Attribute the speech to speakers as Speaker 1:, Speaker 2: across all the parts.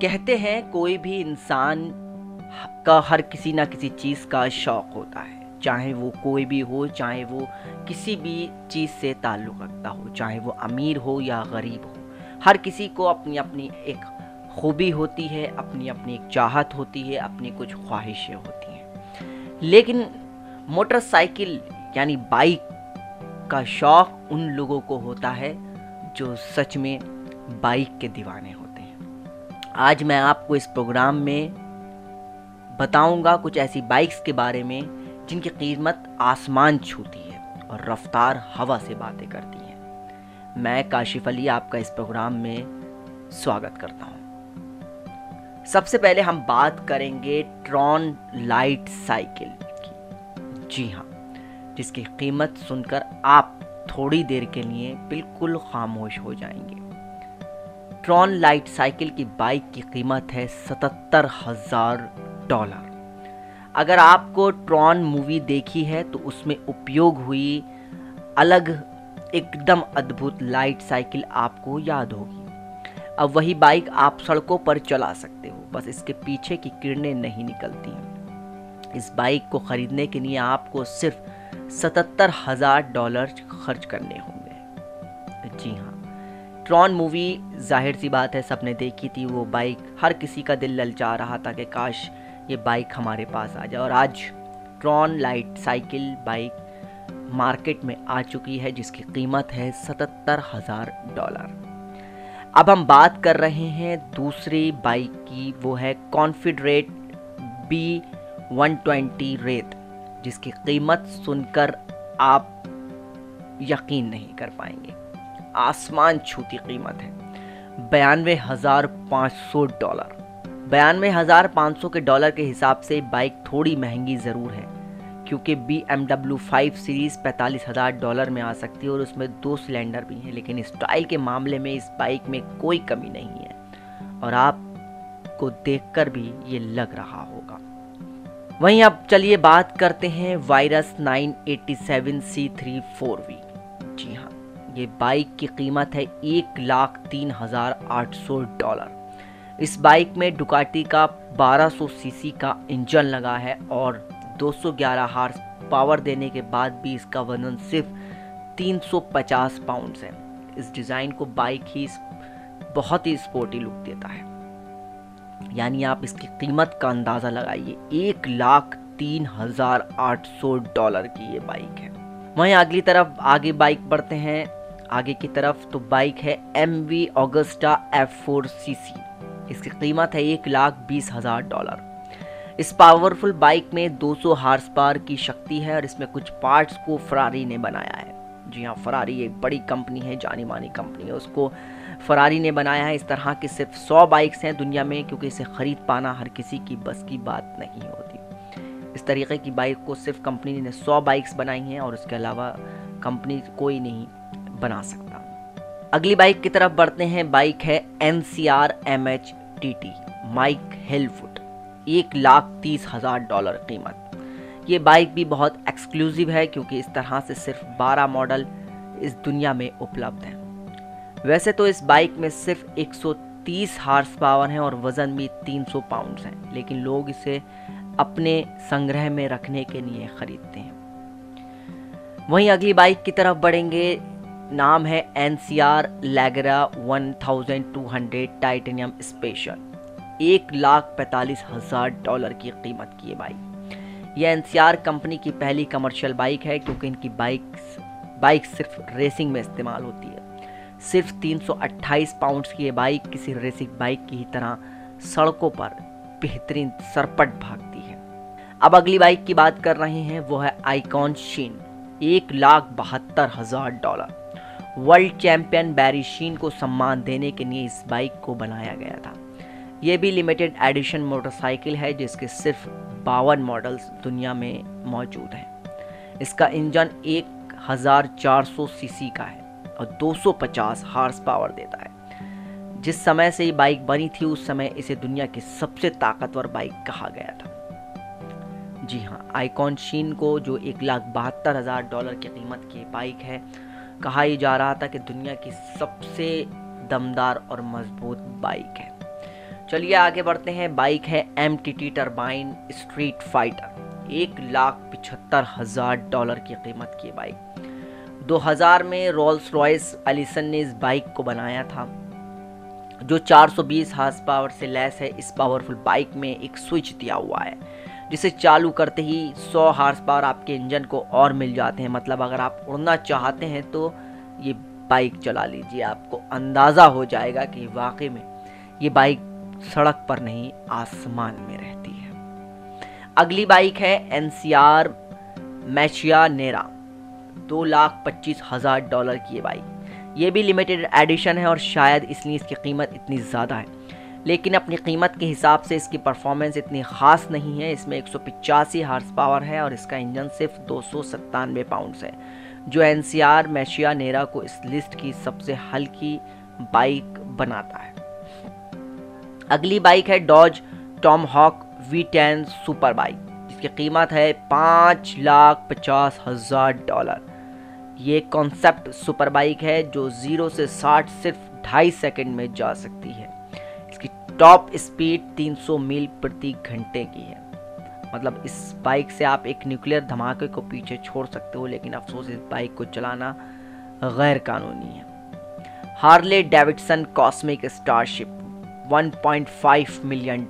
Speaker 1: कहते हैं कोई भी इंसान का हर किसी ना किसी चीज़ का शौक़ होता है, चाहे वो कोई भी हो, चाहे वो किसी भी चीज़ से ताल्लुक़ रखता हो, चाहे वो अमीर हो या गरीब हो। हर किसी को अपनी अपनी एक खूबी होती है, अपनी अपनी एक चाहत होती है, अपनी कुछ ख्वाहिशें होती हैं। लेकिन मोटरसाइकिल यानी बाइक का शौक़ उन लोगों को होता है जो सच में बाइक के दीवाने होते हैं। आज मैं आपको इस प्रोग्राम में बताऊंगा कुछ ऐसी बाइक्स के बारे में जिनकी कीमत आसमान छूती है और रफ्तार हवा से बातें करती है। मैं काशिफ अली आपका इस प्रोग्राम में स्वागत करता हूं। सबसे पहले हम बात करेंगे ट्रॉन लाइट साइकिल की। जी हाँ, जिसकी कीमत सुनकर आप थोड़ी देर के लिए बिल्कुल खामोश हो जाएंगे। ट्रॉन लाइट साइकिल की बाइक की कीमत है $77,000। अगर आपको ट्रॉन मूवी देखी है तो उसमें उपयोग हुई अलग एकदम अद्भुत लाइट साइकिल आपको याद होगी। अब वही बाइक आप सड़कों पर चला सकते हो, बस इसके पीछे की किरणें नहीं निकलती। इस बाइक को खरीदने के लिए आपको सिर्फ $77,000 खर्च करने होंगे। जी हाँ, ट्रॉन मूवी जाहिर सी बात है सबने देखी थी। वो बाइक हर किसी का दिल ललचा रहा था कि काश ये बाइक हमारे पास आ जाए, और आज Tron light cycle bike market में आ चुकी है जिसकी कीमत है $77,000। अब हम बात कर रहे हैं दूसरी बाइक की, वो है कॉन्फिडरेट B120 रेत, जिसकी कीमत सुनकर आप यकीन नहीं कर पाएंगे। आसमान छूती कीमत है $92,500। $92,500 के डॉलर के हिसाब से बाइक थोड़ी महंगी ज़रूर है, क्योंकि BMW 5 सीरीज़ $45,000 में आ सकती है और उसमें 2 सिलेंडर भी हैं। लेकिन स्टाइल के मामले में इस बाइक में कोई कमी नहीं है और आपको देखकर भी ये लग रहा होगा। वहीं अब चलिए बात करते हैं वायरस 987 C3 4V। जी हाँ, ये बाइक की कीमत है $1,03,800। इस बाइक में डुकाटी का 1200 सीसी का इंजन लगा है और 211 हार्स पावर देने के बाद भी इसका वजन सिर्फ 350 पाउंड्स है। इस डिज़ाइन को बाइक ही बहुत ही स्पोर्टी लुक देता है। यानी आप इसकी कीमत का अंदाज़ा लगाइए, $1,03,800 की ये बाइक है। वहीं अगली तरफ आगे बाइक बढ़ते हैं आगे की तरफ, तो बाइक है MV ऑगस्टा F4 CC। इसकी कीमत है $1,20,000। इस पावरफुल बाइक में 200 हार्स पावर की शक्ति है और इसमें कुछ पार्ट्स को फरारी ने बनाया है। जी हाँ, फरारी एक बड़ी कंपनी है, जानी मानी कंपनी है, उसको फरारी ने बनाया है। इस तरह की सिर्फ 100 बाइक्स हैं दुनिया में, क्योंकि इसे ख़रीद पाना हर किसी की बस की बात नहीं होती। इस तरीके की बाइक को सिर्फ कंपनी ने 100 बाइक्स बनाई हैं और उसके अलावा कंपनी कोई नहीं बना सकता। अगली बाइक की तरफ बढ़ते हैं। बाइक है NCR MH-TT माइक हिलफुट, $1,30,000 कीमत। ये बाइक भी बहुत एक्सक्लूसिव है, क्योंकि इस तरह से सिर्फ 12 मॉडल इस दुनिया में उपलब्ध हैं। वैसे तो इस बाइक में सिर्फ 130 हार्स पावर है और वज़न भी 300 पाउंड्स है, लेकिन लोग इसे अपने संग्रह में रखने के लिए खरीदते हैं। वहीं अगली बाइक की तरफ बढ़ेंगे। नाम है NCR Legra 1200 टाइटेनियम स्पेशल, $1,45,000 की कीमत की ये बाइक। यह NCR कंपनी की पहली कमर्शियल बाइक है, क्योंकि इनकी बाइक सिर्फ रेसिंग में इस्तेमाल होती है। सिर्फ 328 पाउंड्स की ये बाइक किसी रेसिंग बाइक की ही तरह सड़कों पर बेहतरीन सरपट भागती है। अब अगली बाइक की बात कर रहे हैं, वो है icon Sheene, $1,72,000। World champion Barry Sheene को सम्मान देने के लिए इस बाइक को बनाया गया था। ये भी लिमिटेड एडिशन मोटरसाइकिल है, जिसके सिर्फ 52 मॉडल्स दुनिया में मौजूद हैं। इसका इंजन 1,400 सीसी का है और 250 हार्स पावर देता है। जिस समय से ये बाइक बनी थी उस समय इसे दुनिया की सबसे ताकतवर बाइक कहा गया था। जी हाँ, आइकॉन शीन को, जो $1,72,000 की कीमत की बाइक है, कहा ही जा रहा था कि दुनिया की सबसे दमदार और मजबूत बाइक है। चलिए आगे बढ़ते हैं। बाइक है MTT टर्बाइन स्ट्रीट फाइटर, $1,75,000 की कीमत की बाइक। 2000 में रोल्स रॉयस एलिसन ने इस बाइक को बनाया था, जो 420 हार्स पावर से लैस है। इस पावरफुल बाइक में एक स्विच दिया हुआ है जिसे चालू करते ही 100 हार्स पावर आपके इंजन को और मिल जाते हैं। मतलब अगर आप उड़ना चाहते हैं तो ये बाइक चला लीजिए, आपको अंदाज़ा हो जाएगा कि वाकई में ये बाइक सड़क पर नहीं आसमान में रहती है। अगली बाइक है NCR मैशिया नेरा, $2,25,000 की ये बाइक। ये भी लिमिटेड एडिशन है और शायद इसलिए इसकी कीमत इतनी ज़्यादा है, लेकिन अपनी कीमत के हिसाब से इसकी परफॉर्मेंस इतनी ख़ास नहीं है। इसमें 185 हार्स पावर है और इसका इंजन सिर्फ 297 पाउंड्स है, जो NCR मैशिया नेरा को इस लिस्ट की सबसे हल्की बाइक बनाता है। अगली बाइक है Dodge Tomahawk V10 super bike, जिसकी कीमत है $5,50,000। ये कॉन्सेप्ट सुपर बाइक है जो 0 से 60 सिर्फ 2.5 सेकंड में जा सकती है। इसकी टॉप स्पीड 300 मील प्रति घंटे की है। मतलब इस बाइक से आप एक न्यूक्लियर धमाके को पीछे छोड़ सकते हो, लेकिन अफसोस इस बाइक को चलाना गैर कानूनी है। Harley Davidson cosmic starship, $1.5 million.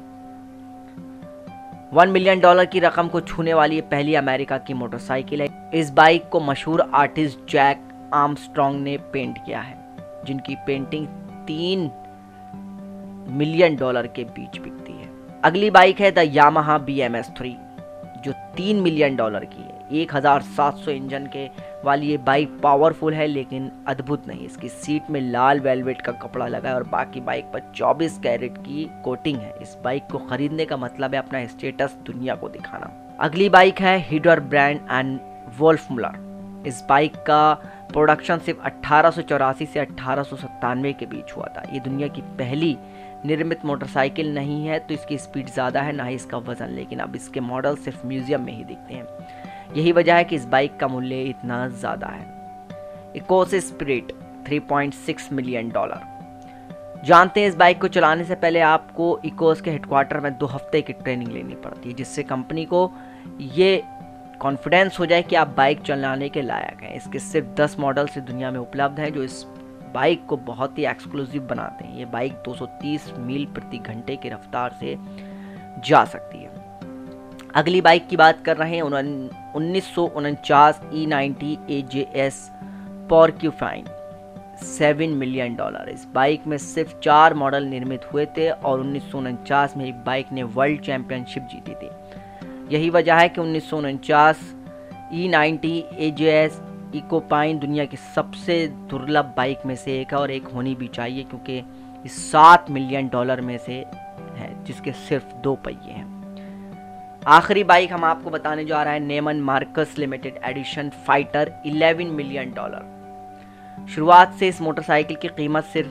Speaker 1: $1 million की रकम को छूने वाली ये पहली अमेरिका की मोटरसाइकिल है। इस बाइक को मशहूर आर्टिस्ट जैक आर्मस्ट्रॉन्ग ने पेंट किया है, जिनकी पेंटिंग $3 मिलियन के बीच बिकती है। अगली बाइक है द यामाहा BMS3, जो $3 मिलियन की है। 1700 इंजन के वाली ये बाइक पावरफुल है, लेकिन अद्भुत नहीं। इसकी सीट में लाल वेलवेट का कपड़ा लगा है और बाकी बाइक पर 24 कैरेट की कोटिंग है। इस बाइक को खरीदने का मतलब है अपना स्टेटस दुनिया को दिखाना। अगली बाइक है Hildebrand and Wolfmuller. इस बाइक का प्रोडक्शन सिर्फ 1884 से 1897 के बीच हुआ था। ये दुनिया की पहली निर्मित मोटरसाइकिल नहीं है, तो इसकी स्पीड ज़्यादा है, ना ही इसका वजन, लेकिन अब इसके मॉडल सिर्फ म्यूजियम में ही दिखते हैं। यही वजह है कि इस बाइक का मूल्य इतना ज़्यादा है। Ecosse Spirit, $3.6 million. जानते हैं इस बाइक को चलाने से पहले आपको इकोस के हेडक्वार्टर में 2 हफ्ते की ट्रेनिंग लेनी पड़ती है, जिससे कंपनी को ये कॉन्फिडेंस हो जाए कि आप बाइक चलाने के लायक हैं। इसके सिर्फ 10 मॉडल से दुनिया में उपलब्ध हैं, जो इस बाइक को बहुत ही एक्सक्लूसिव बनाते हैं। ये बाइक 230 मील प्रति घंटे की रफ्तार से जा सकती है। अगली बाइक की बात कर रहे हैं 1949 E90 AJS पोर्क्यूफाइन, $7 मिलियन। इस बाइक में सिर्फ 4 मॉडल निर्मित हुए थे और 1949 में एक बाइक ने वर्ल्ड चैंपियनशिप जीती थी। यही वजह है कि 1949 E90 AJS इकोपाइन दुनिया की सबसे दुर्लभ बाइक में से एक है, और एक होनी भी चाहिए क्योंकि इस $7 मिलियन में से है, जिसके सिर्फ 2 पहिए हैं। आखिरी बाइक हम आपको बताने जा रहा है Neiman Marcus limited edition fighter, $11 million. शुरुआत से इस मोटरसाइकिल की कीमत सिर्फ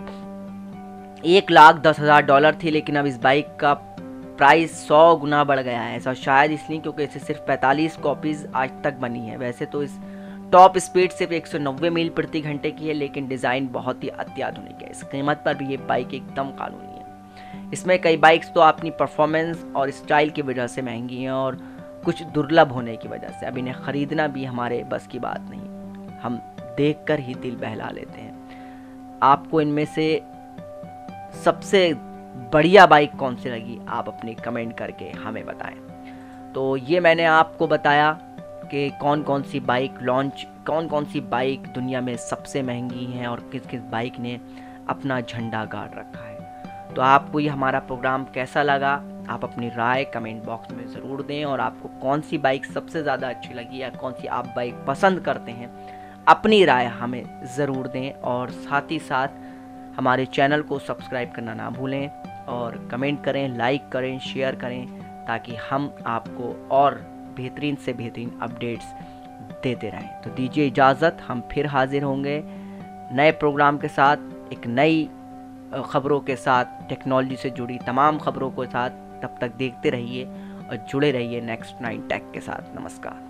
Speaker 1: $1,10,000 थी, लेकिन अब इस बाइक का प्राइस 100 गुना बढ़ गया है। ऐसा शायद इसलिए क्योंकि इसे सिर्फ 45 कॉपीज आज तक बनी है। वैसे तो इस टॉप स्पीड सिर्फ 190 मील प्रति घंटे की है, लेकिन डिज़ाइन बहुत ही अत्याधुनिक है। इस कीमत पर भी ये बाइक एकदम कानूनी है। इसमें कई बाइक्स तो अपनी परफॉर्मेंस और स्टाइल की वजह से महंगी हैं और कुछ दुर्लभ होने की वजह से। अब इन्हें ख़रीदना भी हमारे बस की बात नहीं, हम देखकर ही दिल बहला लेते हैं। आपको इनमें से सबसे बढ़िया बाइक कौन सी लगी, आप अपनी कमेंट करके हमें बताएं। तो ये मैंने आपको बताया कि कौन कौन सी बाइक दुनिया में सबसे महंगी हैं और किस किस बाइक ने अपना झंडा गाड़ रखा है। तो आपको ये हमारा प्रोग्राम कैसा लगा, आप अपनी राय कमेंट बॉक्स में ज़रूर दें, और आपको कौन सी बाइक सबसे ज़्यादा अच्छी लगी या कौन सी आप बाइक पसंद करते हैं, अपनी राय हमें ज़रूर दें। और साथ ही साथ हमारे चैनल को सब्सक्राइब करना ना भूलें, और कमेंट करें, लाइक करें, शेयर करें, ताकि हम आपको और बेहतरीन से बेहतरीन अपडेट्स देते रहें। तो दीजिए इजाज़त, हम फिर हाजिर होंगे नए प्रोग्राम के साथ, एक नई खबरों के साथ, टेक्नोलॉजी से जुड़ी तमाम खबरों के साथ। तब तक देखते रहिए और जुड़े रहिए नेक्स्ट 9 टेक के साथ। नमस्कार।